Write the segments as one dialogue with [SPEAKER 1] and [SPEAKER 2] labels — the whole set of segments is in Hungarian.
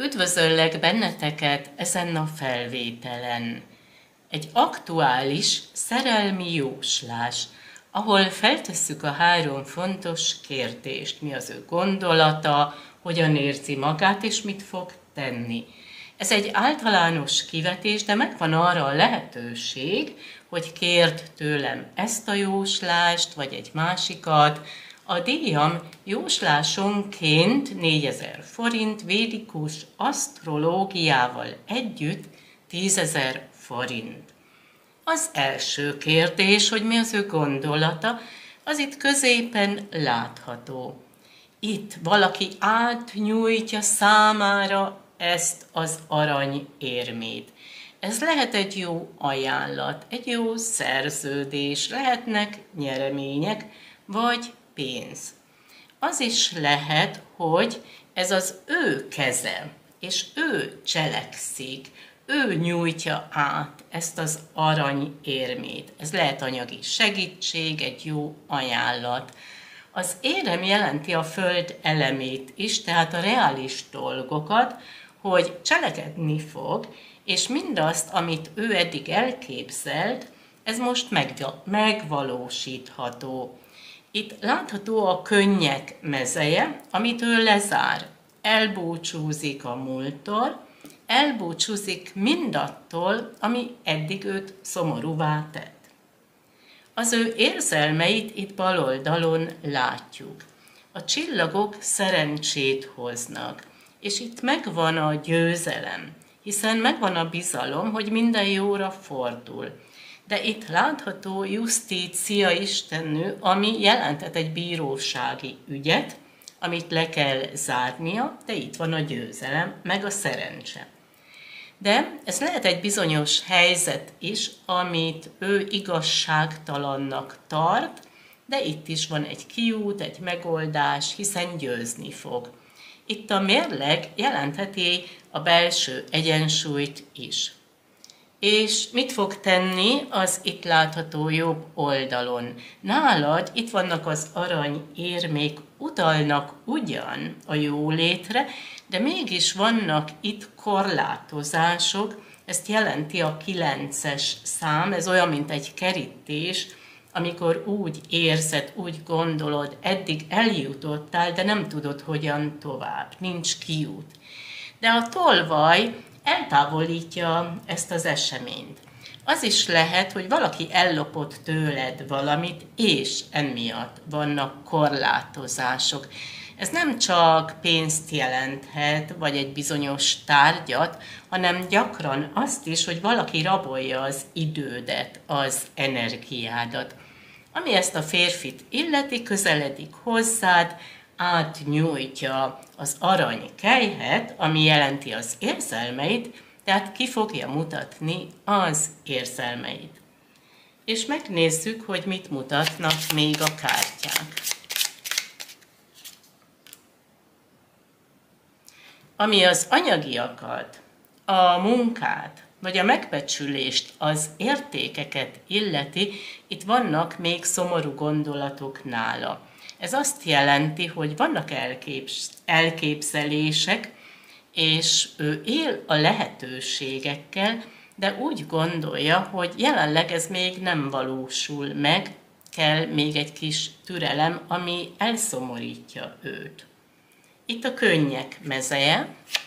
[SPEAKER 1] Üdvözöllek benneteket ezen a felvételen. Egy aktuális szerelmi jóslás, ahol feltesszük a 3 fontos kérdést. Mi az ő gondolata, hogyan érzi magát és mit fog tenni. Ez egy általános kivetés, de megvan arra a lehetőség, hogy kérd tőlem ezt a jóslást, vagy egy másikat. A díjam jóslásonként 4000 forint, védikus asztrológiával együtt 10 000 forint. Az első kérdés, hogy mi az ő gondolata, az itt középen látható. Itt valaki átnyújtja számára ezt az aranyérmét. Ez lehet egy jó ajánlat, egy jó szerződés, lehetnek nyeremények, vagy pénz. Az is lehet, hogy ez az ő keze, és ő cselekszik, ő nyújtja át ezt az aranyérmét. Ez lehet anyagi segítség, egy jó ajánlat. Az érem jelenti a föld elemét is, tehát a reális dolgokat, hogy cselekedni fog, és mindazt, amit ő eddig elképzelt, ez most megvalósítható. Itt látható a könnyek mezeje, amit ő lezár. Elbúcsúzik a múlttól, elbúcsúzik mindattól, ami eddig őt szomorúvá tett. Az ő érzelmeit itt bal oldalon látjuk. A csillagok szerencsét hoznak, és itt megvan a győzelem, hiszen megvan a bizalom, hogy minden jóra fordul. De itt látható Justícia istennő, ami jelentett egy bírósági ügyet, amit le kell zárnia, de itt van a győzelem, meg a szerencse. De ez lehet egy bizonyos helyzet is, amit ő igazságtalannak tart, de itt is van egy kiút, egy megoldás, hiszen győzni fog. Itt a mérleg jelentheti a belső egyensúlyt is. És mit fog tenni az itt látható jobb oldalon? Nálad itt vannak az aranyérmék, utalnak ugyan a jólétre, de mégis vannak itt korlátozások. Ezt jelenti a 9-es szám, ez olyan, mint egy kerítés, amikor úgy érzed, úgy gondolod, eddig eljutottál, de nem tudod, hogyan tovább, nincs kiút. De a tolvaj eltávolítja ezt az eseményt. Az is lehet, hogy valaki ellopott tőled valamit, és emiatt vannak korlátozások. Ez nem csak pénzt jelenthet, vagy egy bizonyos tárgyat, hanem gyakran azt is, hogy valaki rabolja az idődet, az energiádat. Ami ezt a férfit illeti, közeledik hozzád, átnyújtja az aranykelyhet, ami jelenti az érzelmeit, tehát ki fogja mutatni az érzelmeit. És megnézzük, hogy mit mutatnak még a kártyák. Ami az anyagiakat, a munkát, vagy a megbecsülést, az értékeket illeti, itt vannak még szomorú gondolatok nála. Ez azt jelenti, hogy vannak elképzelések, és ő él a lehetőségekkel, de úgy gondolja, hogy jelenleg ez még nem valósul meg, kell még egy kis türelem, ami elszomorítja őt. Itt a könnyek mezeje.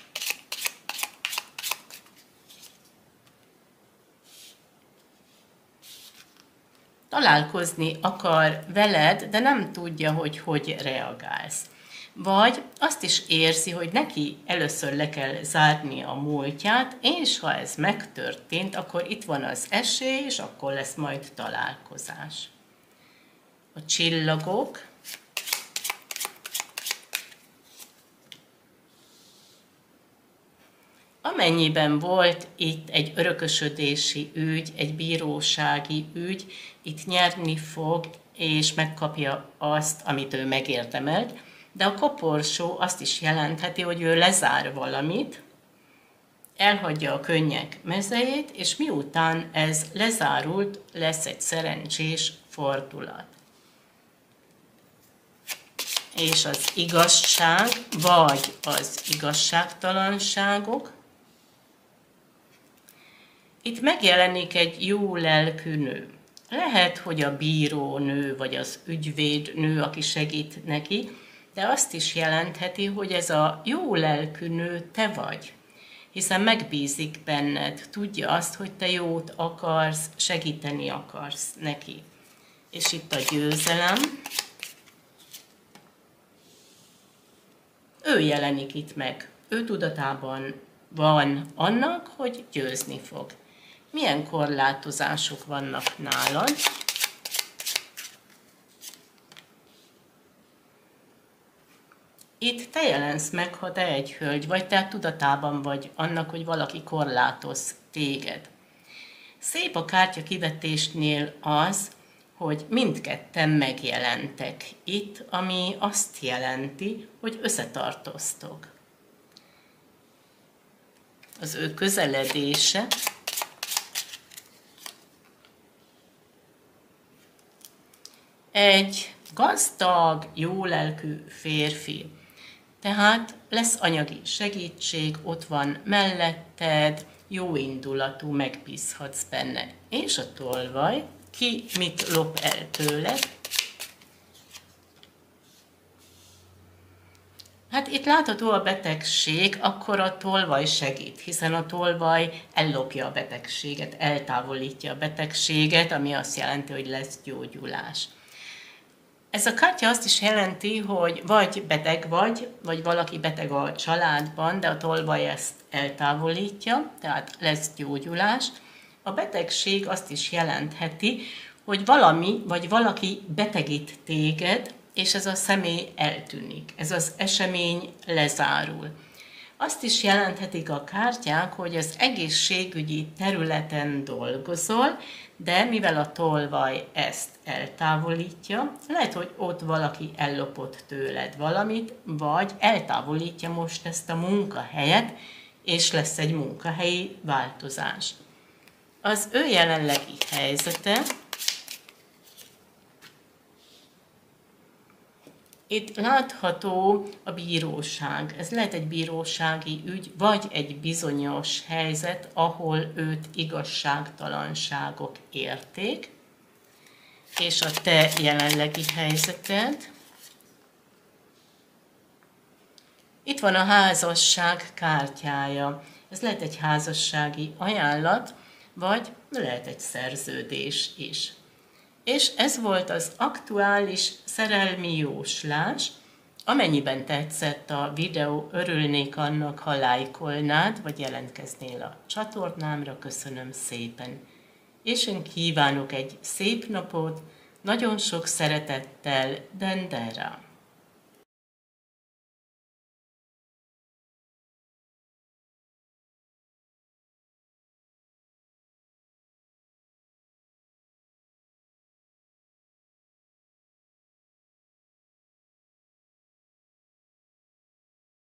[SPEAKER 1] Találkozni akar veled, de nem tudja, hogy reagálsz. Vagy azt is érzi, hogy neki először le kell zárni a múltját, és ha ez megtörtént, akkor itt van az esély, és akkor lesz majd találkozás. A csillagok. Amennyiben volt itt egy örökösödési ügy, egy bírósági ügy, itt nyerni fog, és megkapja azt, amit ő megérdemelt, de a koporsó azt is jelentheti, hogy ő lezár valamit, elhagyja a könnyek mezejét, és miután ez lezárult, lesz egy szerencsés fordulat. és az igazság, vagy az igazságtalanságok. Itt megjelenik egy jó lelkű nő. Lehet, hogy a bírónő, vagy az ügyvédnő, aki segít neki, de azt is jelentheti, hogy ez a jó lelkű nő te vagy. Hiszen megbízik benned, tudja azt, hogy te jót akarsz, segíteni akarsz neki. És itt a győzelem. Ő jelenik itt meg. Ő tudatában van annak, hogy győzni fog. Milyen korlátozások vannak nálad? Itt te jelensz meg, ha te egy hölgy vagy, te tudatában vagy annak, hogy valaki korlátoz téged. Szép a kártya kivetésnél az, hogy mindketten megjelentek itt, ami azt jelenti, hogy összetartoztok. Az ő közeledése egy gazdag, jólelkű férfi. Tehát lesz anyagi segítség, ott van melletted, jó indulatú, megbízhatsz benne. És a tolvaj, ki mit lop el tőled? Hát itt látható a betegség, akkor a tolvaj segít, hiszen a tolvaj ellopja a betegséget, eltávolítja a betegséget, ami azt jelenti, hogy lesz gyógyulás. Ez a kártya azt is jelenti, hogy vagy beteg vagy valaki beteg a családban, de a tolvaj ezt eltávolítja, tehát lesz gyógyulás. A betegség azt is jelentheti, hogy valami vagy valaki betegít téged, és ez a személy eltűnik, ez az esemény lezárul. Azt is jelenthetik a kártyák, hogy az egészségügyi területen dolgozol, de mivel a tolvaj ezt eltávolítja, lehet, hogy ott valaki ellopott tőled valamit, vagy eltávolítja most ezt a munkahelyet, és lesz egy munkahelyi változás. Az ő jelenlegi helyzete, itt látható a bíróság. Ez lehet egy bírósági ügy, vagy egy bizonyos helyzet, ahol őt igazságtalanságok érték, és a te jelenlegi helyzeted. Itt van a házasság kártyája. Ez lehet egy házassági ajánlat, vagy lehet egy szerződés is. És ez volt az aktuális szerelmi jóslás. Amennyiben tetszett a videó, örülnék annak, ha lájkolnád, vagy jelentkeznél a csatornámra. Köszönöm szépen. És én kívánok egy szép napot, nagyon sok szeretettel, Dendera.